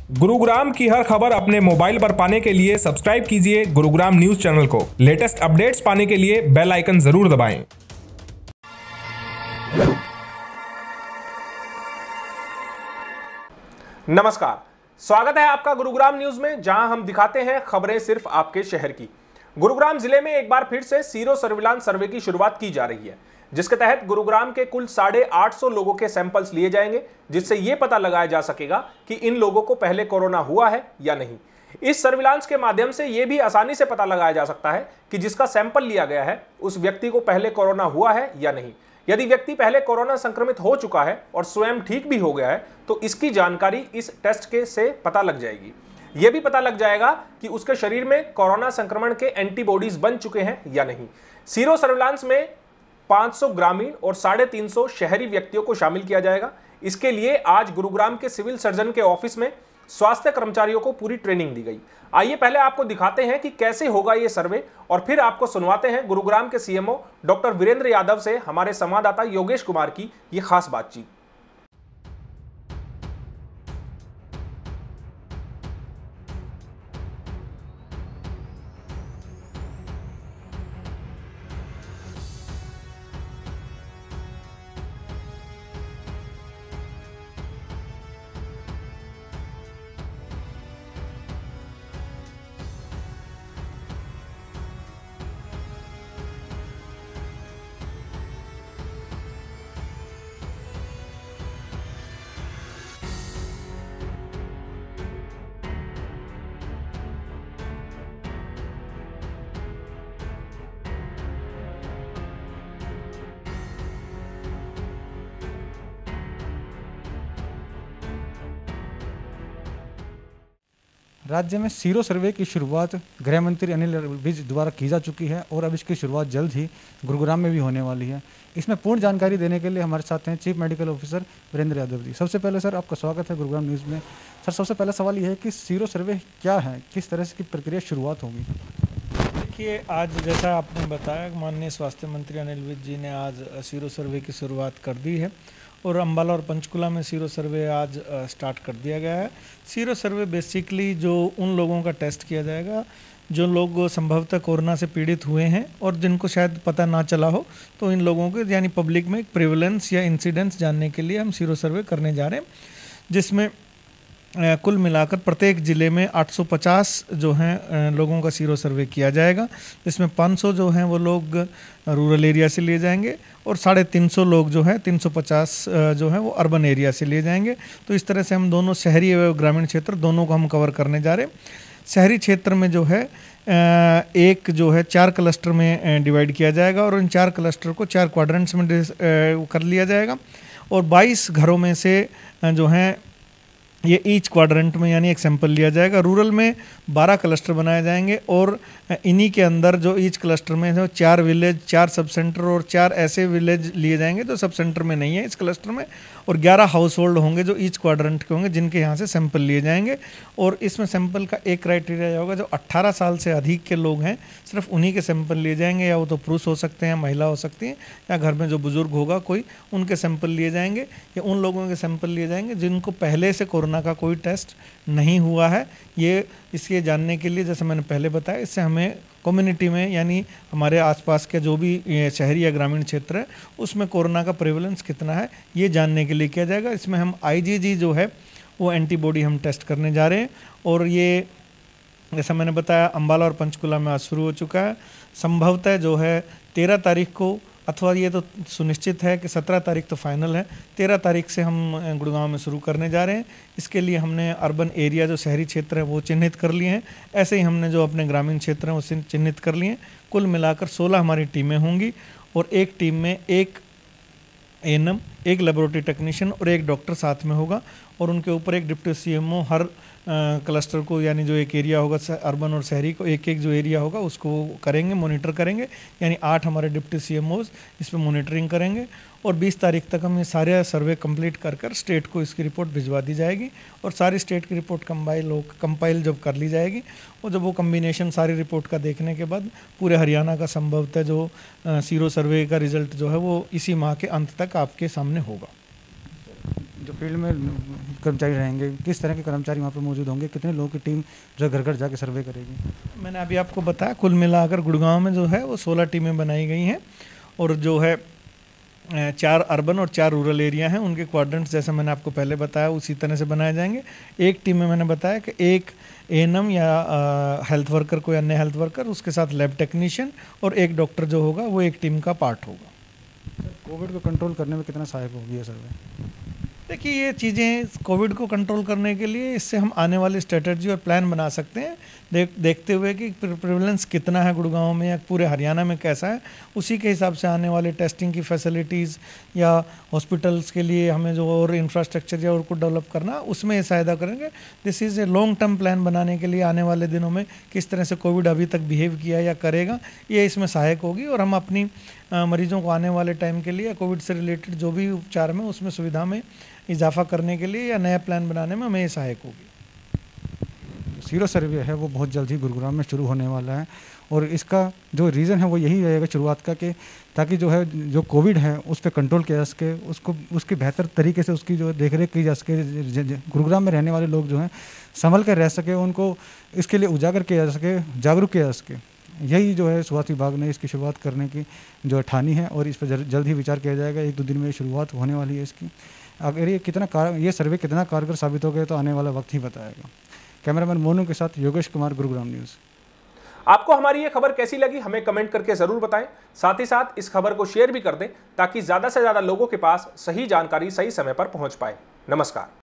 गुरुग्राम की हर खबर अपने मोबाइल पर पाने के लिए सब्सक्राइब कीजिए गुरुग्राम न्यूज चैनल को। लेटेस्ट अपडेट्स पाने के लिए बेल आइकन जरूर दबाएं। नमस्कार, स्वागत है आपका गुरुग्राम न्यूज में, जहां हम दिखाते हैं खबरें सिर्फ आपके शहर की। गुरुग्राम जिले में एक बार फिर से सीरो सर्विलांस सर्वे की शुरुआत की जा रही है, जिसके तहत गुरुग्राम के कुल 850 लोगों के सैंपल्स लिए जाएंगे, जिससे यह पता लगाया जा सकेगा कि इन लोगों को पहले कोरोना हुआ है या नहीं। इस सर्विलांस के माध्यम से यह भी आसानी से पता लगाया जा सकता है कि जिसका सैंपल लिया गया है उस व्यक्ति को पहले कोरोना हुआ है या नहीं। यदि व्यक्ति पहले कोरोना संक्रमित हो चुका है और स्वयं ठीक भी हो गया है तो इसकी जानकारी इस टेस्ट के से पता लग जाएगी। यह भी पता लग जाएगा कि उसके शरीर में कोरोना संक्रमण के एंटीबॉडीज बन चुके हैं या नहीं। सीरो सर्विलांस में 500 ग्रामीण और 350 शहरी व्यक्तियों को शामिल किया जाएगा। इसके लिए आज गुरुग्राम के सिविल सर्जन के ऑफिस में स्वास्थ्य कर्मचारियों को पूरी ट्रेनिंग दी गई। आइए पहले आपको दिखाते हैं कि कैसे होगा ये सर्वे और फिर आपको सुनवाते हैं गुरुग्राम के सीएमओ डॉक्टर वीरेंद्र यादव से हमारे संवाददाता योगेश कुमार की ये खास बातचीत। राज्य में सीरो सर्वे की शुरुआत गृह मंत्री अनिल विज द्वारा की जा चुकी है और अब इसकी शुरुआत जल्द ही गुरुग्राम में भी होने वाली है। इसमें पूर्ण जानकारी देने के लिए हमारे साथ हैं chief medical officer Virendra Yadav ji. सबसे पहले सर आपका स्वागत है गुरुग्राम न्यूज़ में। सर सबसे पहला सवाल यह है कि सीरो सर्वे क्या है, किस तरह से की प्रक्रिया शुरुआत होगी? देखिए, आज जैसा आपने बताया माननीय स्वास्थ्य मंत्री अनिल विज जी ने आज सीरो सर्वे की शुरुआत कर दी है और अंबाला और पंचकुला में सीरो सर्वे आज स्टार्ट कर दिया गया है। सीरो सर्वे बेसिकली जो उन लोगों का टेस्ट किया जाएगा जो लोग संभवतः कोरोना से पीड़ित हुए हैं और जिनको शायद पता ना चला हो, तो इन लोगों के यानी पब्लिक में प्रेवलेंस या इंसिडेंस जानने के लिए हम सीरो सर्वे करने जा रहे हैं, जिसमें कुल मिलाकर प्रत्येक ज़िले में 850 जो हैं लोगों का सीरो सर्वे किया जाएगा, जिसमें 500 जो हैं वो लोग रूरल एरिया से लिए जाएंगे और 350 लोग जो हैं 350 जो हैं वो अर्बन एरिया से लिए जाएंगे। तो इस तरह से हम दोनों शहरी एवं ग्रामीण क्षेत्र दोनों को हम कवर करने जा रहे हैं। शहरी क्षेत्र में जो है एक जो है 4 क्लस्टर में डिवाइड किया जाएगा और इन 4 क्लस्टर को 4 क्वाड्रेंट्स में कर लिया जाएगा और 22 घरों में से जो हैं ये ईच क्वाड्रेंट में यानी एक सैंपल लिया जाएगा। रूरल में 12 क्लस्टर बनाए जाएंगे और इन्हीं के अंदर जो ईच क्लस्टर में जो 4 विलेज, 4 सब सेंटर और 4 ऐसे विलेज लिए जाएंगे जो सब सेंटर में नहीं है इस क्लस्टर में, और 11 हाउस होल्ड होंगे जो ईच क्वाड्रेंट के होंगे जिनके यहाँ से सैंपल लिए जाएंगे। और इसमें सैंपल का एक क्राइटेरिया होगा, जो 18 साल से अधिक के लोग हैं सिर्फ उन्हीं के सैंपल लिए जाएंगे, या वो तो पुरुष हो सकते हैं, महिला हो सकती हैं, या घर में जो बुजुर्ग होगा कोई उनके सैंपल लिए जाएंगे, या उन लोगों के सैंपल लिए जाएंगे जिनको पहले से कोरोना का कोई टेस्ट नहीं हुआ है। ये इसके जानने के लिए, जैसे मैंने पहले बताया, इससे हमें कम्युनिटी में यानी हमारे आसपास के जो भी शहरी या ग्रामीण क्षेत्र है उसमें कोरोना का प्रेवलेंस कितना है ये जानने के लिए किया जाएगा। इसमें हम IgG जो है वो एंटीबॉडी हम टेस्ट करने जा रहे हैं और ये जैसा मैंने बताया अंबाला और पंचकुला में आज शुरू हो चुका है। संभवतः जो है 13 तारीख को, अथवा ये तो सुनिश्चित है कि 17 तारीख तो फाइनल है, 13 तारीख से हम गुड़गांव में शुरू करने जा रहे हैं। इसके लिए हमने अर्बन एरिया जो शहरी क्षेत्र है वो चिन्हित कर लिए हैं, ऐसे ही हमने जो अपने ग्रामीण क्षेत्र हैं उसे चिन्हित कर लिए हैं। कुल मिलाकर 16 हमारी टीमें होंगी और एक टीम में एक ANM, एक लेबोरेटरी टेक्नीशियन और एक डॉक्टर साथ में होगा और उनके ऊपर एक डिप्टी CMO हर क्लस्टर को, यानी जो एक एरिया होगा अर्बन और शहरी को, एक एक जो एरिया होगा उसको करेंगे, मॉनिटर करेंगे, यानी 8 हमारे डिप्टी CMOs इस पर मॉनिटरिंग करेंगे और 20 तारीख तक हम ये सारे सर्वे कंप्लीट कर स्टेट को इसकी रिपोर्ट भिजवा दी जाएगी और सारी स्टेट की रिपोर्ट कंपाइल जब कर ली जाएगी और जब वो कम्बिनेशन सारी रिपोर्ट का देखने के बाद पूरे हरियाणा का संभवतः जो सीरो सर्वे का रिजल्ट जो है वो इसी माह के अंत तक आपके सामने होगा। जो फील्ड में कर्मचारी रहेंगे, किस तरह के कर्मचारी वहाँ पर मौजूद होंगे, कितने लोगों की टीम जो घर घर जाके सर्वे करेगी? मैंने अभी आपको बताया, कुल मिलाकर गुड़गांव में जो है वो 16 टीमें बनाई गई हैं और जो है 4 अर्बन और 4 रूरल एरिया हैं, उनके क्वाड्रेंट्स जैसे मैंने आपको पहले बताया उसी तरह से बनाए जाएंगे। एक टीम में मैंने बताया कि एक एएनएम या हेल्थ वर्कर, कोई अन्य हेल्थ वर्कर, उसके साथ लैब टेक्नीशियन और एक डॉक्टर जो होगा वो एक टीम का पार्ट होगा। कोविड को कंट्रोल करने में कितना सहायक होगी ये सर्वे? देखिए, ये चीज़ें कोविड को कंट्रोल करने के लिए इससे हम आने वाली स्ट्रेटजी और प्लान बना सकते हैं, देखते हुए कि प्रिवलेंस कितना है गुड़गांव में या पूरे हरियाणा में कैसा है, उसी के हिसाब से आने वाले टेस्टिंग की फैसिलिटीज़ या हॉस्पिटल्स के लिए हमें जो और इंफ्रास्ट्रक्चर या और कुछ डेवलप करना, उसमें ये सहायता करेंगे। This is a long term plan बनाने के लिए आने वाले दिनों में किस तरह से कोविड अभी तक बिहेव किया या करेगा, ये इसमें सहायक होगी और हम अपनी मरीजों को आने वाले टाइम के लिए कोविड से रिलेटेड जो भी उपचार में उसमें सुविधा में इजाफा करने के लिए या नया प्लान बनाने में हमें ये सहायक होगी। सीरो सर्वे है वो बहुत जल्द ही गुरुग्राम में शुरू होने वाला है और इसका जो रीज़न है वो यही रहेगा शुरुआत का, कि ताकि जो है जो कोविड है उस पर कंट्रोल किया जा सके, उसको उसकी बेहतर तरीके से उसकी जो देखरेख की जा सके, गुरुग्राम में रहने वाले लोग जो हैं संभल कर रह सके, उनको इसके लिए उजागर किया जा सके, जागरूक किया जा सके। यही जो है स्वास्थ्य विभाग ने इसकी शुरुआत करने की जो ठानी है और इस पर जल्द ही विचार किया जाएगा। 1-2 दिन में शुरुआत होने वाली है इसकी। अगर ये सर्वे कितना कारगर साबित हो गया तो आने वाला वक्त ही बताएगा। कैमरामैन मोनू के साथ योगेश कुमार, गुरुग्राम न्यूज़। आपको हमारी ये खबर कैसी लगी हमें कमेंट करके जरूर बताएं। साथ ही साथ इस खबर को शेयर भी कर दें ताकि ज्यादा से ज्यादा लोगों के पास सही जानकारी सही समय पर पहुंच पाए। नमस्कार।